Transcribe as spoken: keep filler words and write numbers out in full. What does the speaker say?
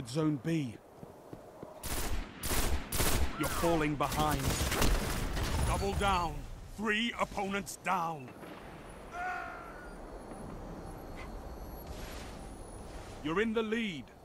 inside Zone B. You're falling behind. Double down. Three opponents down. You're in the lead.